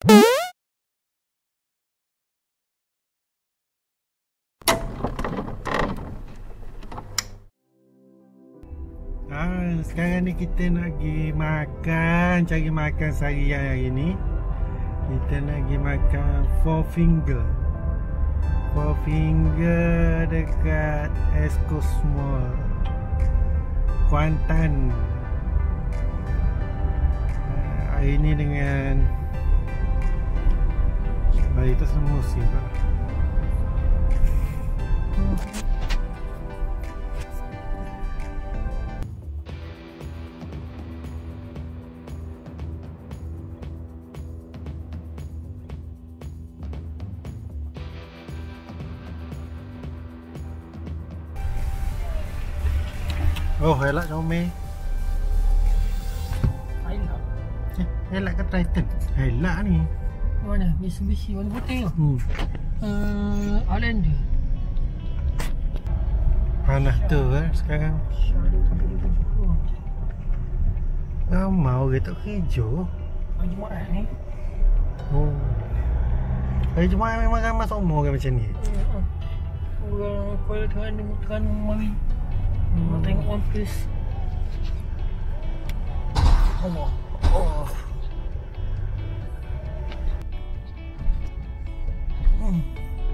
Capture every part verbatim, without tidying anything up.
Ah, sekarang ni kita nak pergi makan, cari makan seharian hari ni. Kita nak pergi makan Four Finger. Four Finger dekat East Coast Mall, Kuantan. Ah, hari ni dengan hari tu semua musim lah. Oh, elak comel. Elak. Eh, elak ke Triton? Elak ni. Mana? Mitsubishi warna putih tu. Hmm. Uh, Outlander. Panas tu kan sekarang. Ramai orang tak kerja. Hari Jumaat ni. Oh. Hari Jumaat memang ramai semua orang macam ni. Uh, orang kuala Terengganu Terengganu mari. Hmm. Tengok One Piece. Allah. Oh. Hmm.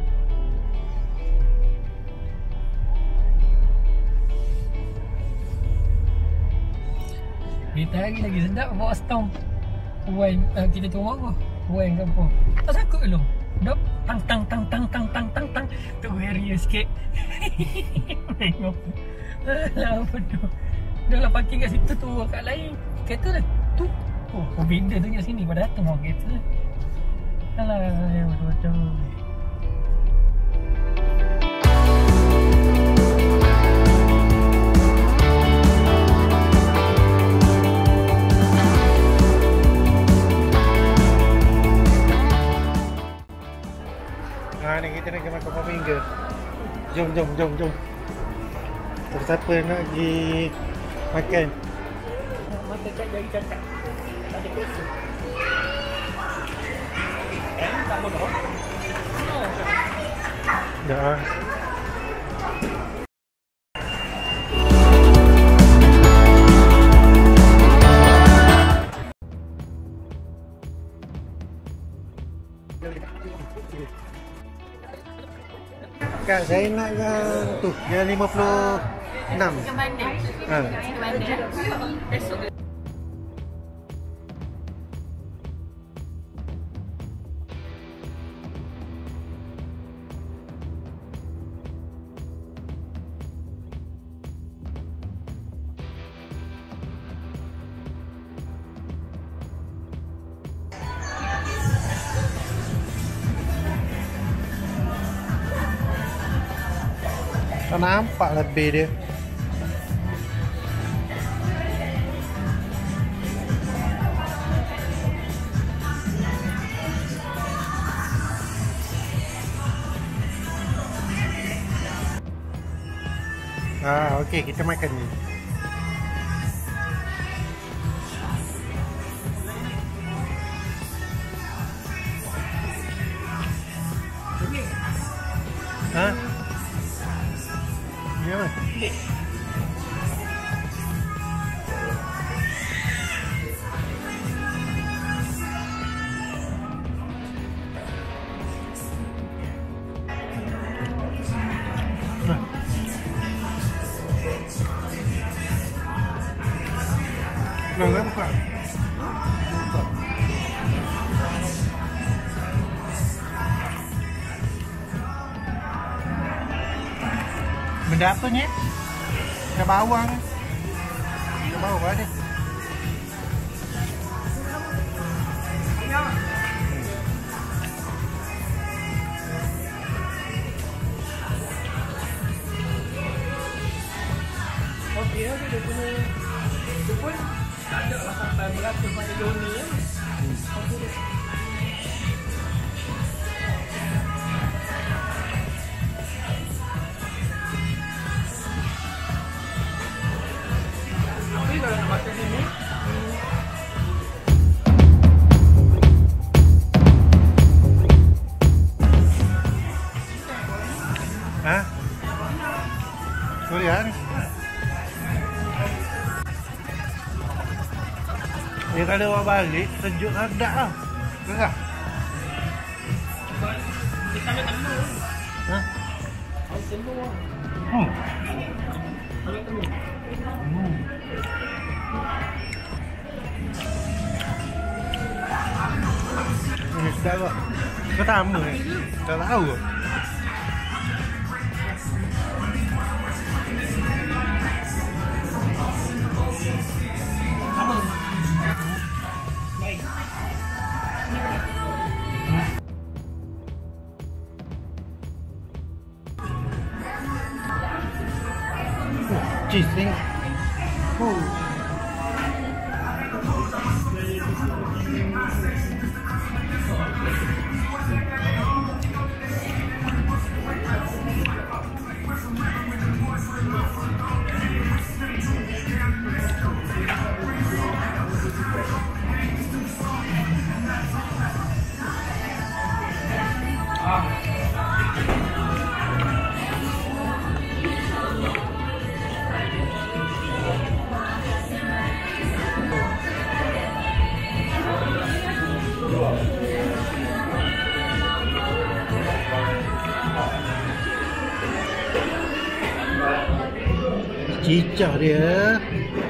Kita hari lagi sedap bawa stong. Wine uh, kita tu apa? Wine ke apa? Tak sakut ke lu? Dok tang tang tang tang tang tang tang tang. Tu area sikit. Tengok. Alah apa tu. Dah lah parking kat situ tu kat lain. Kereta dah tu. Oh, oh benda tu kat sini pada datang orang kereta. Alah yang betul-betul. Ha, ni kita nak pergi makan Four Finger. Jom, jom, jom, jom. Siapa nak pergi makan? Mata kat jari cakap. Tak ada kereta. Eh, tak bodoh. Oh. Dah. Kak, saya nak yang tu, yang lima puluh enam. Yang mana? Ha. Yang mana? Esok. Tak nampak lebih dia. Ah, okey, kita makan ni. Ha? Ya, Mas. Nah, nggak buka. Benda apa ni? Ada bawang. Ada bawang ni. Okey, dia punya tu pun tak ada lah sampai beratus pada Joni ya. Okey. Tapi kalau nak makan ni kalau awak balik sejuk hadak lah. Gerah. Kita ambil telur. Ha? Ambil telur. Hmm. Ambil telur. Hmm. Ini sedap tak? Pertama ni. Tak tahu ke? Sama. Baik. Cheese ni. Oh. Cicah dia.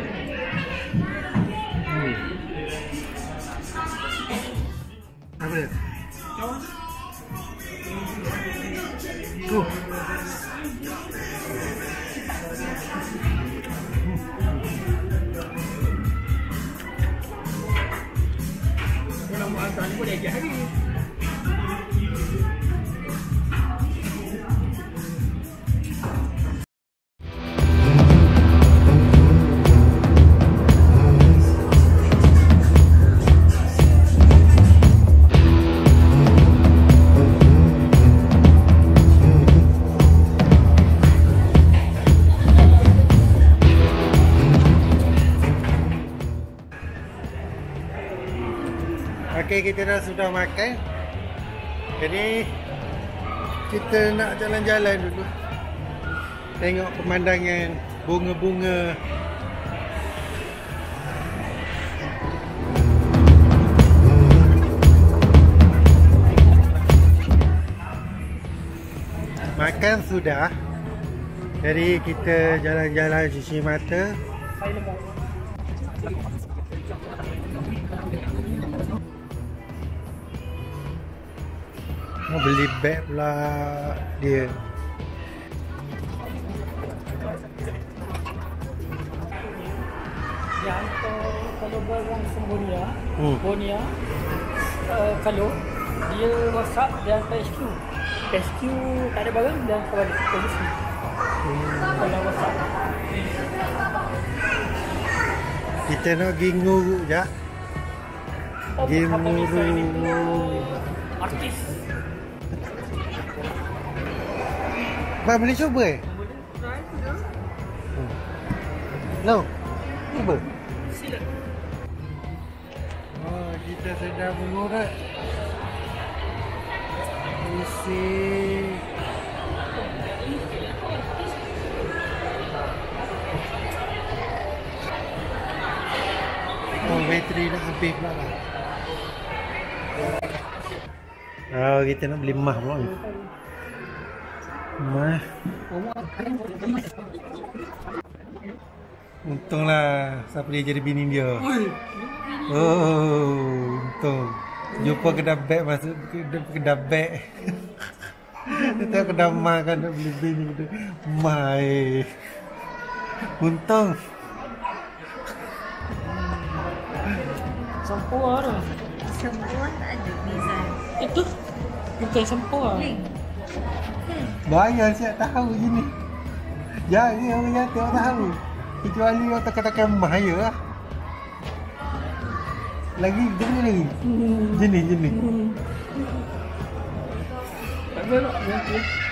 Hmm. Apa dia? Tu. Kalau mau hantar ni boleh ajar hari. Okey, kita dah sudah makan. Jadi kita nak jalan-jalan dulu. Tengok pemandangan bunga-bunga. Makan sudah. Jadi kita jalan-jalan cuci mata. Mau beli beg pula dia. Yang kalau barang Sembonia, Hmm. Bonia, uh, kalau dia rosak dia hantar S Q. S Q tak ada barang dia hantar balik polisi. Hmm. Kalau rosak. Kita nak pergi nguru je. Oh, Game apa misal ini tu? nguru. Artis. Bang boleh cuba eh? Boleh try ke? No. Cuba. Sila. Oh, kita sedang mengurut. Isi. Oh, bateri nak habis pula lah. Oh, kita nak beli mah pula ni. Mah. Untunglah siapa dia jadi bini dia. Oh, untung. Jumpa kedai beg masuk kedai, kedai beg. Kita kedai mah kan nak beli bini dia. Mai. Untung. Sampua tu. Semua tak ada Mizan. Itu bukan sampua. Ni. Bayar siap tahu je ni. Ya, ni orang yang tak tahu. Kecuali orang tekan-tekan mah ya lah. Lagi jenis lagi. Jenis jenis. Tak ada nak.